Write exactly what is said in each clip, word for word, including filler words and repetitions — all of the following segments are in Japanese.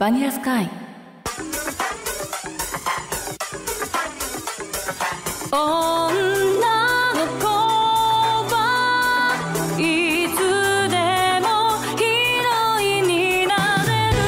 バニラスカイ。女の子はいつでもヒロインになれる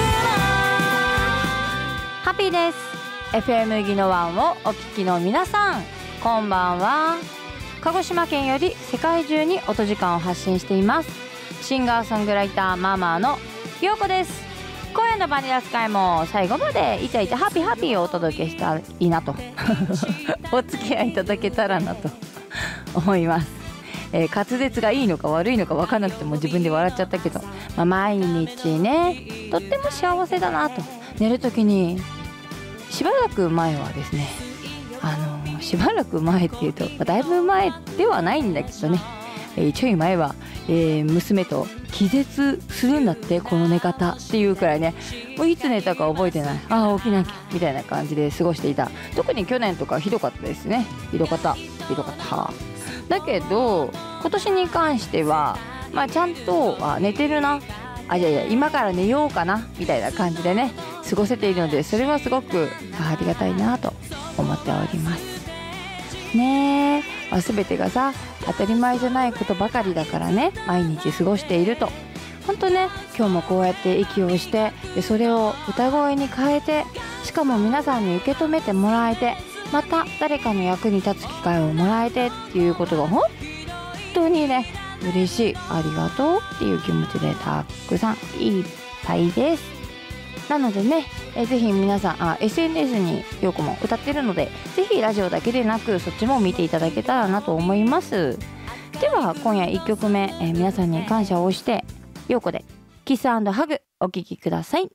な。ハッピーです。 エフエム ギノワンをお聞きの皆さん、こんばんは。鹿児島県より世界中に音時間を発信していますシンガーソングライターママのようこです。今夜のバニラスカイも最後までイチャイチャハッピーハッピーをお届けしたらいいなとお付き合いいただけたらなと思います、えー、滑舌がいいのか悪いのか分かんなくても自分で笑っちゃったけど、まあ、毎日ねとっても幸せだなと。寝る時にしばらく前はですね、あのー、しばらく前っていうと、まあ、だいぶ前ではないんだけどね、えー、ちょい前は、えー、娘と気絶するんだってこの寝方っていうくらいね、もういつ寝たか覚えてない、ああ起きなきゃみたいな感じで過ごしていた。特に去年とかひどかったですね。ひどかったひどかっただけど今年に関しては、まあ、ちゃんとあ寝てるな、あいやいや今から寝ようかなみたいな感じでね過ごせているので、それはすごく あ, ありがたいなと思っておりますねえ。まあ、全てがさ当たり前じゃないことばかりだからね、毎日過ごしていると本当ね、今日もこうやって息をしてでそれを歌声に変えて、しかも皆さんに受け止めてもらえて、また誰かの役に立つ機会をもらえてっていうことが本当にね嬉しい、ありがとうっていう気持ちでたくさんいっぱいです。なのでね、えぜひ皆さんあ エスエヌエス にようこも歌ってるので、ぜひラジオだけでなくそっちも見ていただけたらなと思います。では今夜いっきょくめ、え皆さんに感謝をしてようこでキス&ハグお聴きください。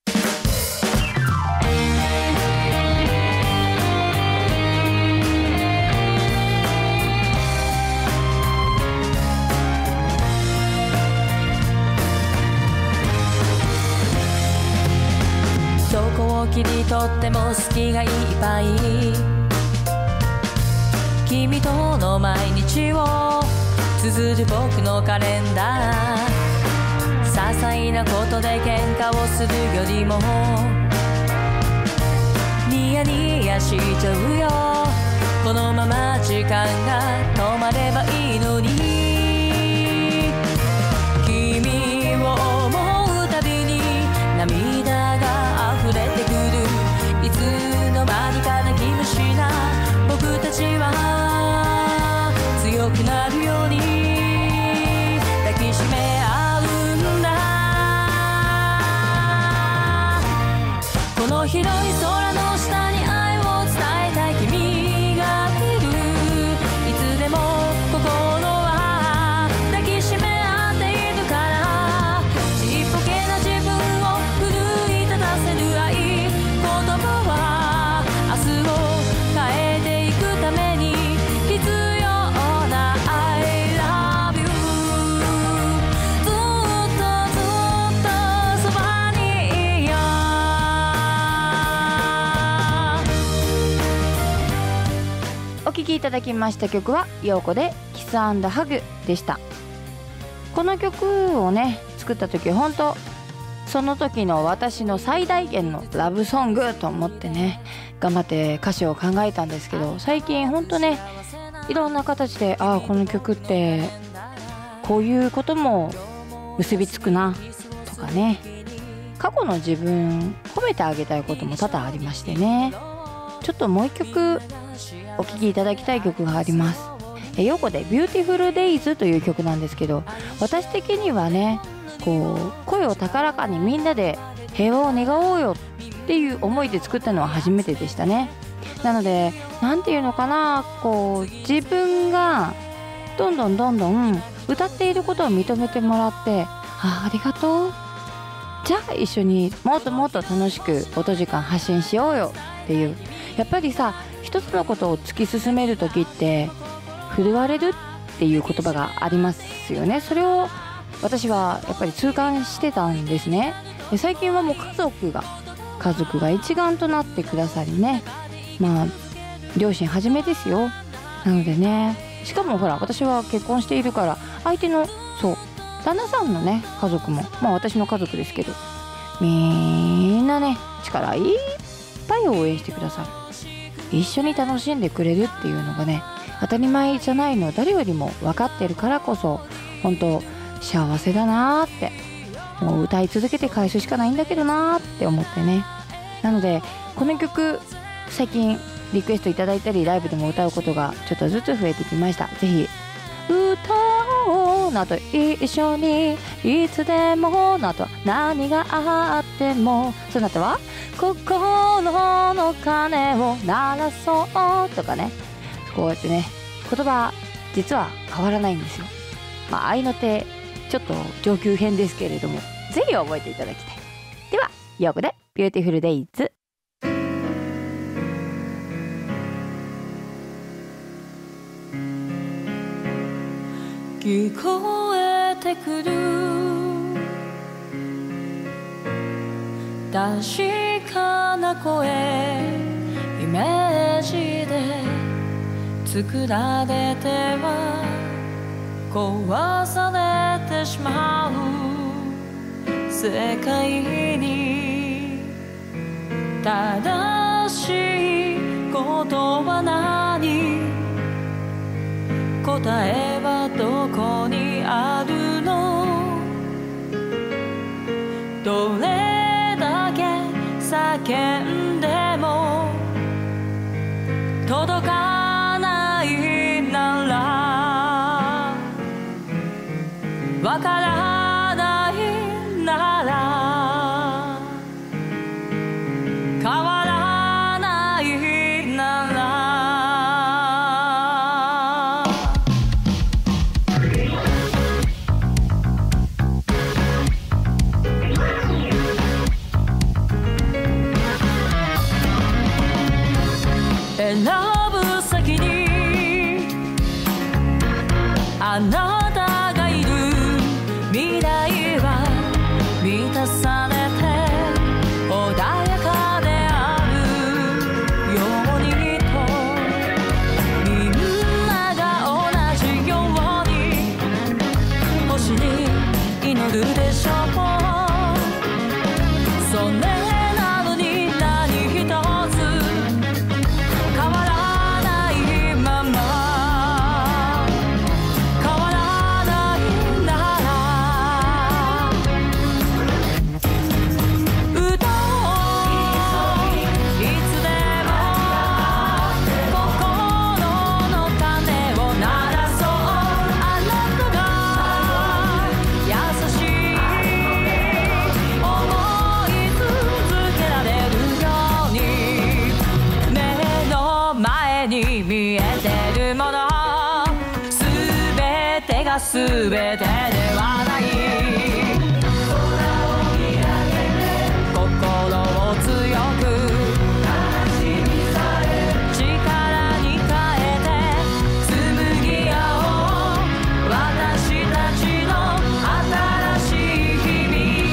どこを切り取っても好きがいっぱい、君との毎日を綴る僕のカレンダー。些細なことで喧嘩をするよりもニヤニヤしちゃうよ。このまま時間が止まればいいのに、君を思うたびに涙が溢れてくる。いつの間にか泣き虫な僕たちは強くなるように抱きしめ合うんだ。この広い空の下に愛を伝えたい君がいる。いつでも心は抱きしめ合っているから、ちっぽけな自分を奮い立たせる愛、言葉は明日を変えていくために必要な I love you。 ずっとずっとそばにいよう。お聴きいただきました曲はようこでキス&ハグでした。この曲をね作った時本当その時の私の最大限のラブソングと思ってね頑張って歌詞を考えたんですけど、最近ほんとねいろんな形でああこの曲ってこういうことも結びつくなとかね、過去の自分褒めてあげたいことも多々ありましてね、ちょっともう一曲お聴きいただきたい曲があります。えようこでビューティフルデイズという曲なんですけど、私的にはねこう声を高らかにみんなで平和を願おうよっていう思いで作ったのは初めてでしたね。なのでなんていうのかな、こう自分がどんどんどんどん歌っていることを認めてもらって、あありがとう、じゃあ一緒にもっともっと楽しく音時間発信しようよっていう、やっぱりさ一つのことを突き進める時って振るわれるっていう言葉がありますよね。それを私はやっぱり痛感してたんですね。で最近はもう家族が家族が一丸となってくださりね、まあ両親はじめですよ。なのでね、しかもほら私は結婚しているから相手のそう旦那さんのね家族もまあ私の家族ですけどみんなね力いっぱい応援してくださる、一緒に楽しんでくれるっていうのがね当たり前じゃないのを誰よりも分かってるからこそ本当幸せだなーって、もう歌い続けて返すしかないんだけどなーって思ってね。なのでこの曲最近リクエストいただいたりライブでも歌うことがちょっとずつ増えてきました。ぜひ歌おうの後一緒にいつでもの後何があっても、その後は心の鐘を鳴らそうとかね、こうやってね言葉実は変わらないんですよ。まあ合いの手ちょっと上級編ですけれども、ぜひ覚えていただきたい。ではようこでビューティフルデイズ。 聞こえてくる確かな声、イメージで作られては壊されてしまう世界に、正しいことは何、答えはどこにあるの、どれだけ叫んでも届かないなら、わからないなら、変わらないなら、選ぶ先にあなたがいる、未来は満たされて穏やかであるようにと、みんなが同じように星に祈るでしょう。それなのに何一つ変わらないまま、変わらないなら歌おう、いつでも心の鐘を鳴らそう、あなたが優しい思い続けられるように、目の前に見えてるものすべてがすべてではない、心を強く力に変えて紡ぎ合おう、私たちの新しい日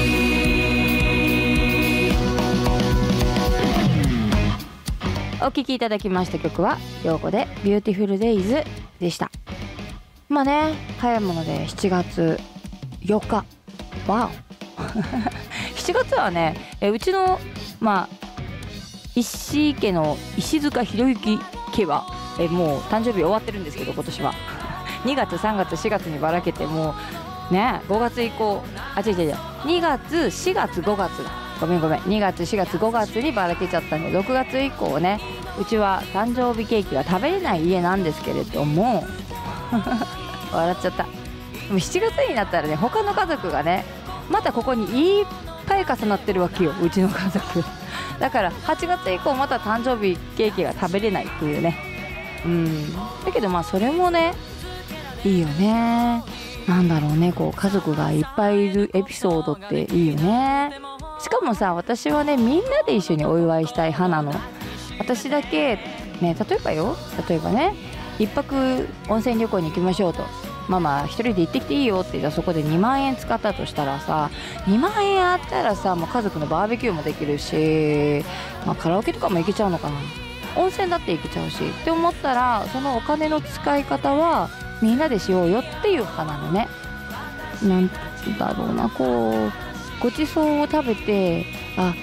々。 お聴きいただきました曲はようこでビューティフルデイズでした。まあね早いものでしちがつよっか、わおしちがつはねえうちのまあ石井家の石塚博之家はえもう誕生日終わってるんですけど、今年はにがつさんがつしがつにばらけて、もうねごがつ以降、あ違う違う違うにがつしがつごがつだ、ごめんごめんにがつしがつごがつにばらけちゃったんで、ろくがつ以降ねうちは誕生日ケーキが食べれない家なんですけれども笑っちゃった。でもしちがつになったらね他の家族がねまたここにいっぱい重なってるわけよ、うちの家族だからはちがつ以降また誕生日ケーキが食べれないっていうね。うんだけどまあそれもねいいよね。なんだろうね、こう家族がいっぱいいるエピソードっていいよね。しかもさ私はねみんなで一緒にお祝いしたい派なの。私だけね、例えばよ例えばね一泊温泉旅行に行きましょうと、ママ一人で行ってきていいよって言ったらそこでにまんえん使ったとしたらさ、にまんえんあったらさもう家族のバーベキューもできるし、まあ、カラオケとかも行けちゃうのかな、温泉だって行けちゃうしって思ったら、そのお金の使い方はみんなでしようよっていう派なのね。なんだろうな、こうごちそうを食べて、あ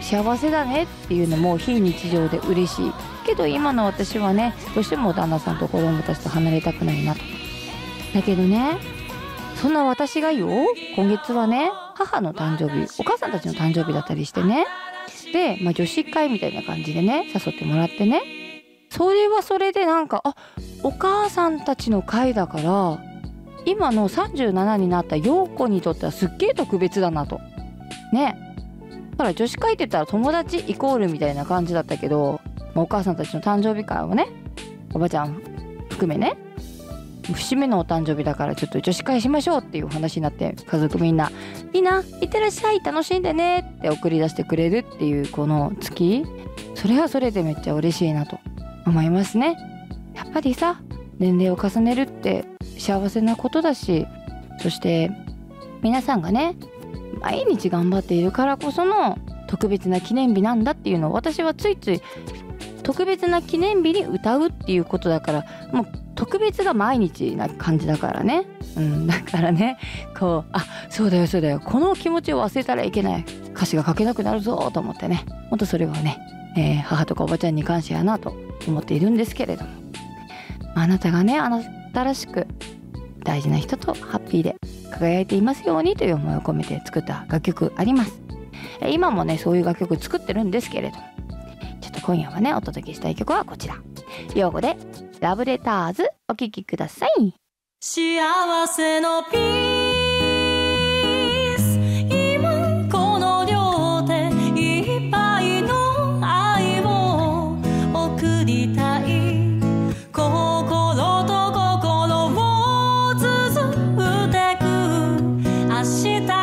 幸せだねっていうのも非日常で嬉しいけど、今の私はねどうしても旦那さんと子供たちと離れたくないなと。だけどね、そんな私がよ、今月はね母の誕生日、お母さんたちの誕生日だったりしてね、で、まあ、女子会みたいな感じでね誘ってもらってね、それはそれでなんか、あ、お母さんたちの会だから今のさんじゅうななになった陽子にとってはすっげえ特別だなとね。だから女子会って言ったら友達イコールみたいな感じだったけど、まあ、お母さんたちの誕生日会をね、おばちゃん含めね、節目のお誕生日だからちょっと女子会しましょうっていう話になって、家族みんな「いいな、いってらっしゃい、楽しんでね」って送り出してくれるっていうこの月、それはそれでめっちゃ嬉しいなと思いますね。やっぱりさ、年齢を重ねるって幸せなことだし、そして皆さんがね毎日頑張っているからこその特別な記念日なんだっていうのを、私はついつい特別な記念日に歌うっていうことだから、もう特別が毎日な感じだからね、うん、だからね、こう、あ、そうだよそうだよ、この気持ちを忘れたらいけない、歌詞が書けなくなるぞと思ってね、ほんとそれはね、えー、母とかおばちゃんに感謝やなと思っているんですけれども、あなたがね、あなたらしく大事な人とハッピーで輝いていますようにという思いを込めて作った楽曲あります。今もねそういう楽曲作ってるんですけれども、ちょっと今夜はねお届けしたい曲はこちら、陽子でラブレターズ、お聴きください。 幸せのピース、今この両手いっぱいの愛を送りたい、心と心を綴ってく明日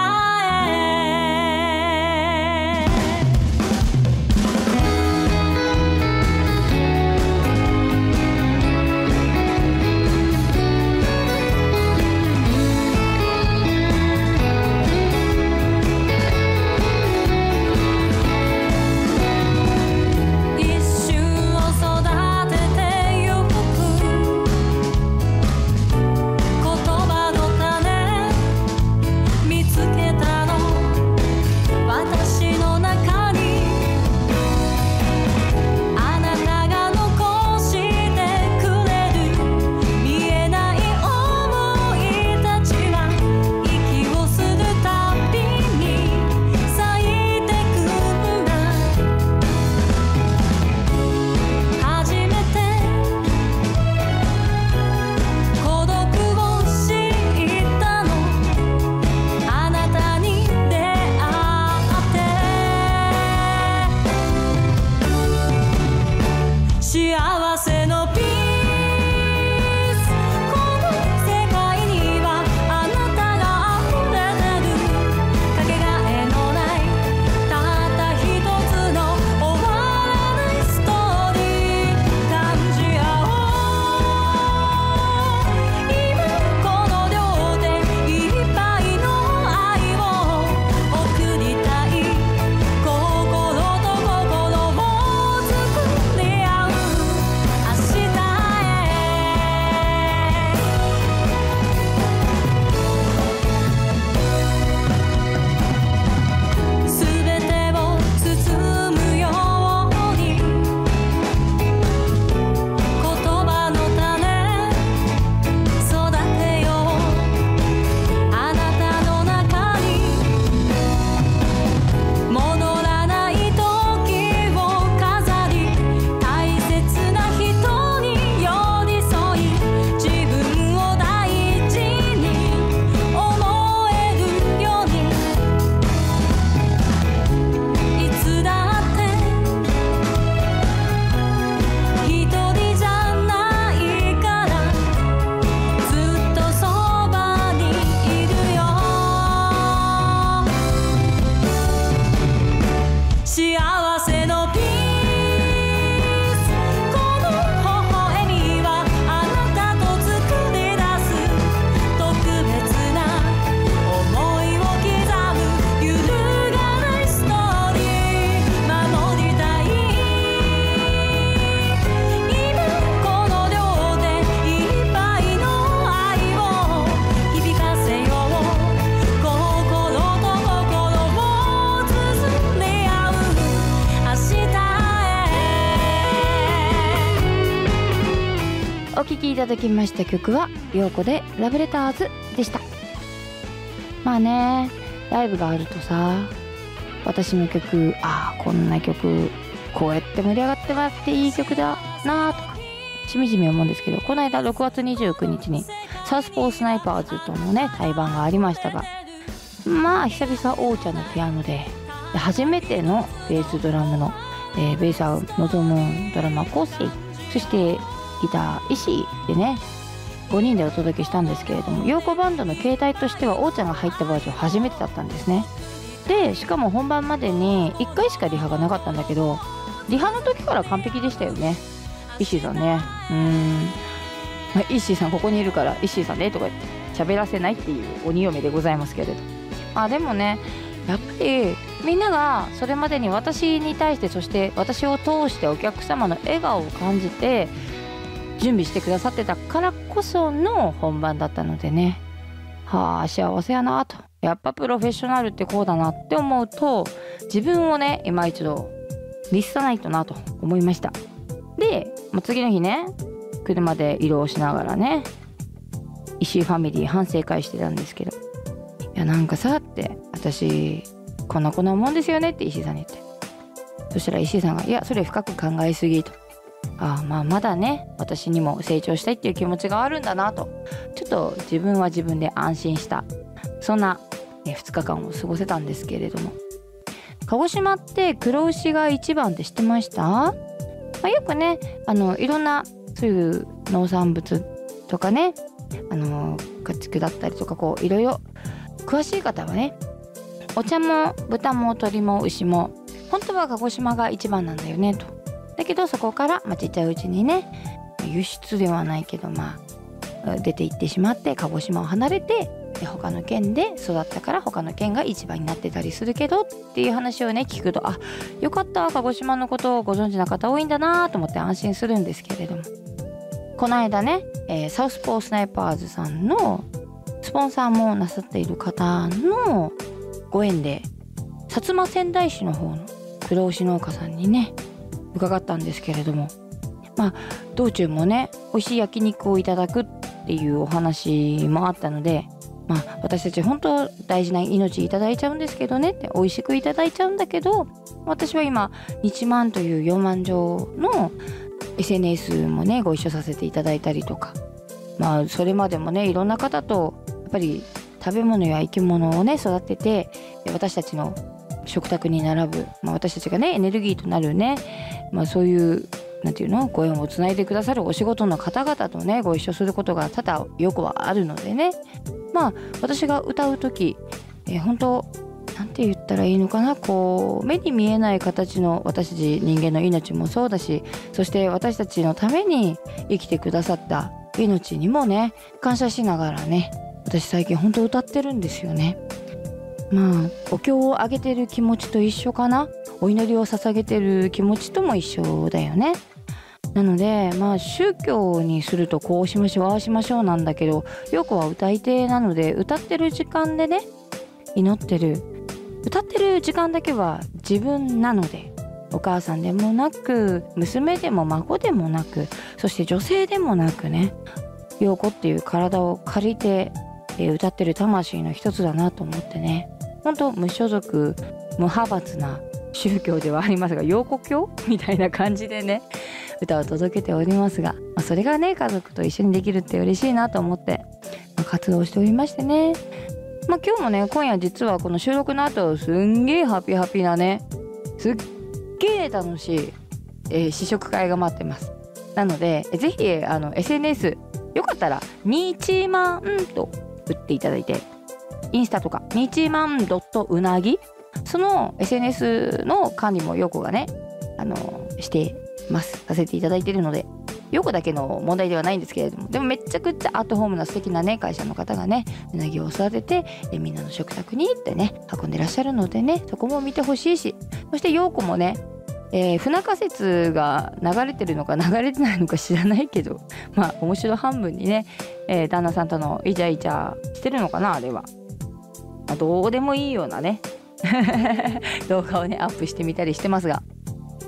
きいただきました曲は陽子でラブレターズでした。まあね、ライブがあるとさ、私の曲、ああこんな曲こうやって盛り上がってもらっていい曲だなーとかしみじみ思うんですけど、この間ろくがつにじゅうくにちにサウスポースナイパーズとのね対バンがありましたが、まあ久々王ちゃんのピアノで、で初めてのベースドラムの、えー、ベースは望むドラマー昴生、そしてギター石井でねごにんでお届けしたんですけれども、陽子バンドの形態としては王ちゃんが入ったバージョン初めてだったんですね。でしかも本番までにいっかいしかリハがなかったんだけど、リハの時から完璧でしたよね、石井さんね。うーん、まあ、石井さんここにいるから石井さんねとか言って喋らせないっていう鬼嫁でございますけれど、あでもねやっぱりみんながそれまでに私に対して、そして私を通してお客様の笑顔を感じて準備してくださってたからこその本番だったのでね、はあ幸せやなと、やっぱプロフェッショナルってこうだなって思うと、自分をね今一度律さないとなと思いました。で、まあ、次の日ね車で移動しながらね石井ファミリー反省会してたんですけど、いやなんかさって私こんなこんな思うんですよねって石井さんに言って、そしたら石井さんがいやそれ深く考えすぎと、ああまあまだね私にも成長したいっていう気持ちがあるんだなと、ちょっと自分は自分で安心した、そんな、ね、ふつかかんを過ごせたんですけれども、鹿児島って黒牛が一番って知ってました？まあ、よくねあのいろんなそういう農産物とかね、あの家畜だったりとかこういろいろ詳しい方はね、お茶も豚も鶏も牛も本当は鹿児島が一番なんだよねと。だけどそこから、まあ、ちっちゃいうちにね輸出ではないけどまあ出て行ってしまって鹿児島を離れて、で他の県で育ったから他の県が一番になってたりするけどっていう話をね聞くと、あよかった鹿児島のことをご存知な方多いんだなと思って安心するんですけれども、この間ね、えー、サウスポースナイパーズさんのスポンサーもなさっている方のご縁で薩摩川内市の方の黒牛農家さんにね伺ったんですけれども、まあ道中もね美味しい焼肉をいただくっていうお話もあったので、まあ私たち本当大事な命いただいちゃうんですけどねって、美味しくいただいちゃうんだけど、私は今日満というよんまんじょうの エスエヌエス もねご一緒させていただいたりとか、まあそれまでもねいろんな方とやっぱり食べ物や生き物をね育てて、私たちの食卓に並ぶ、まあ、私たちがねエネルギーとなるね、まあ、そういうなんていうのご縁をつないでくださるお仕事の方々とねご一緒することが多々よくはあるのでね、まあ私が歌う時、えー、本当なんて言ったらいいのかな、こう目に見えない形の私たち人間の命もそうだし、そして私たちのために生きてくださった命にもね感謝しながらね、私最近本当歌ってるんですよね。まあお経をあげてる気持ちと一緒かな、お祈りを捧げてる気持ちとも一緒だよね。なのでまあ宗教にするとこうしましょうああしましょうなんだけど、陽子は歌い手なので歌ってる時間でね祈ってる、歌ってる時間だけは自分なので、お母さんでもなく娘でも孫でもなく、そして女性でもなくね、陽子っていう体を借りて、えー、歌ってる魂の一つだなと思ってね、本当無所属無派閥な宗教ではありますが、陽子教みたいな感じでね歌を届けておりますが、まあ、それがね家族と一緒にできるって嬉しいなと思って、まあ、活動しておりましてね、まあ今日もね今夜実はこの収録の後すんげーハピハピなねすっげー楽しい、えー、試食会が待ってます。なのでぜひあの エスエヌエス よかったらにちまんと打っていただいて、インスタとかにちまんうなぎ、その エスエヌエス の管理も陽子がねあのしてますさせていただいているので、陽子だけの問題ではないんですけれども、でもめっちゃくちゃアットホームな素敵なね会社の方がねうなぎを育ててえみんなの食卓にってね運んでらっしゃるのでね、そこも見てほしいし、そして陽子もね、えー、不仲説が流れてるのか流れてないのか知らないけど、まあ面白半分にね、えー、旦那さんとのイチャイチャしてるのかなあれは、まあ、どうでもいいようなね動画をねアップしてみたりしてますが、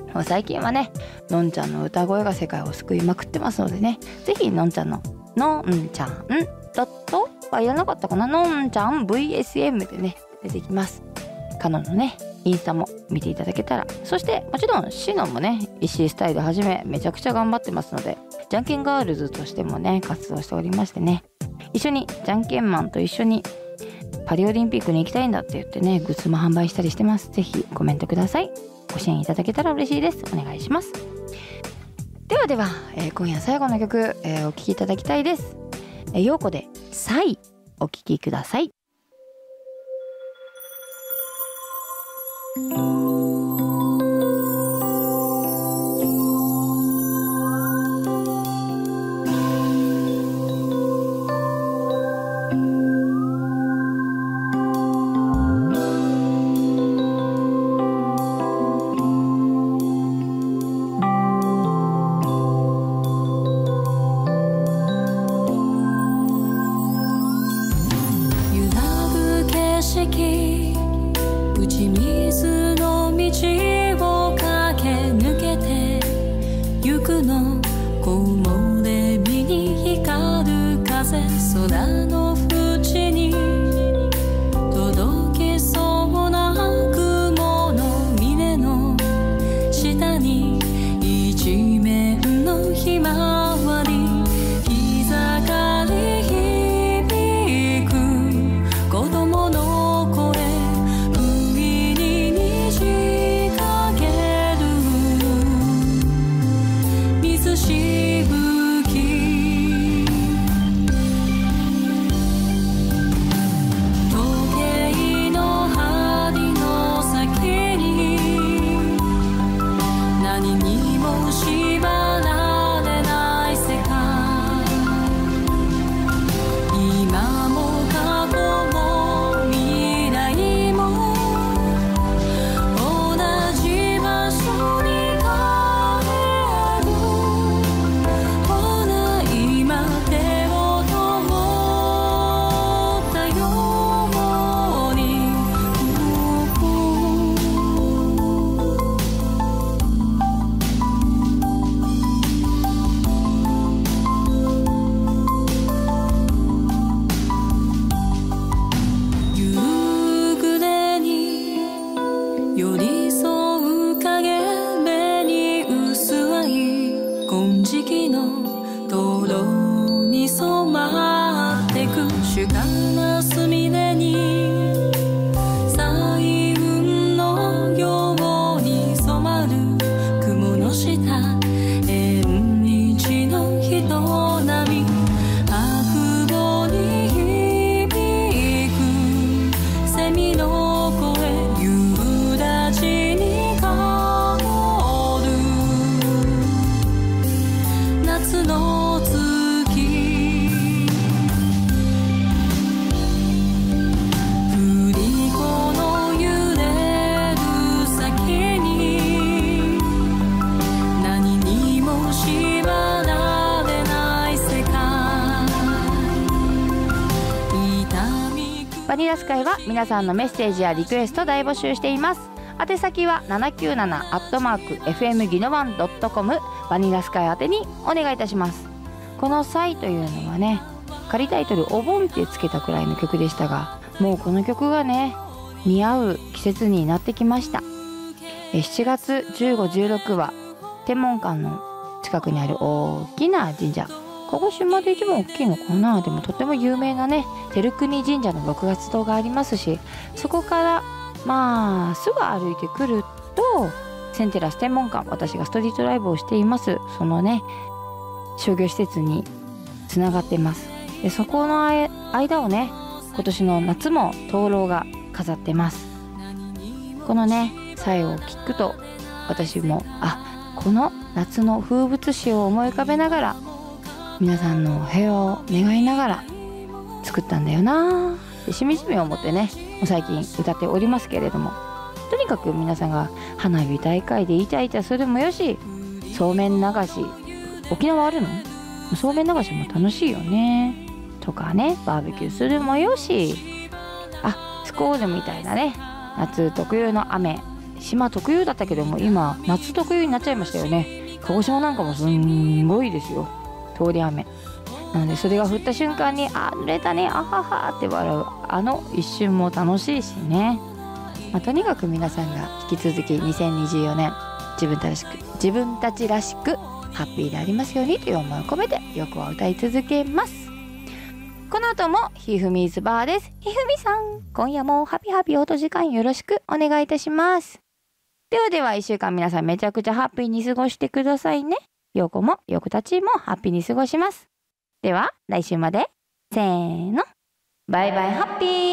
もう最近はねのんちゃんの歌声が世界を救いまくってますのでね、ぜひのんちゃんののんちゃんドットはいらなかったかな、のんちゃん ブイエスエム でね出てきます。カノンのねインスタも見ていただけたら、そしてもちろんシノンもね石井スタイルはじめめちゃくちゃ頑張ってますので、じゃんけんガールズとしてもね活動しておりましてね、一緒にじゃんけんマンと一緒にパリオリンピックに行きたいんだって言ってねグッズも販売したりしてます。ぜひコメントください。ご支援いただけたら嬉しいです。お願いします。ではでは、えー、今夜最後の曲、えー、お聴きいただきたいです。えー、陽子でサイお聴きください。バニラスカイは皆さんのメッセージやリクエスト大募集しています。宛先はななきゅうななアットマークエフエムギノワンドットコムバニラスカイ宛てにお願いいたします。この際というのはね仮タイトルお盆ってつけたくらいの曲でしたが、もうこの曲がね似合う季節になってきました。しちがつじゅうご、じゅうろくは天文館の近くにある大きな神社、鹿児島で一番大きいのかな、でもとても有名なね照国神社のろくがつ堂がありますし、そこからまあすぐ歩いてくるとセンテラス天文館、私がストリートライブをしていますそのね商業施設につながってます。でそこの間をね今年の夏も灯籠が飾ってます。このね際を聞くと私もあこの夏の風物詩を思い浮かべながら皆さんの平和を願いながら作ったんだよなってしみじみ思ってねもう最近歌っておりますけれども、とにかく皆さんが花火大会でイチャイチャするもよし、そうめん流し、沖縄あるの？そうめん流しも楽しいよねとかね、バーベキューするもよし、あスコールみたいなね夏特有の雨島特有だったけども今夏特有になっちゃいましたよね。鹿児島なんかもすんごいですよ、通り雨なので、それが降った瞬間にあ濡れたねあははって笑うあの一瞬も楽しいしね。まあ、とにかく皆さんが引き続きにせんにじゅうよねん自分たちらしく自分たちらしくハッピーでありますようにという思いを込めて欲を歌い続けます。この後もひふみーずバーです。ひふみさん、今夜もハピハピ音時間よろしくお願いいたします。ではではいっしゅうかん皆さんめちゃくちゃハッピーに過ごしてくださいね。ようこもよくたちもハッピーに過ごします。では来週までせーのバイバイハッピー。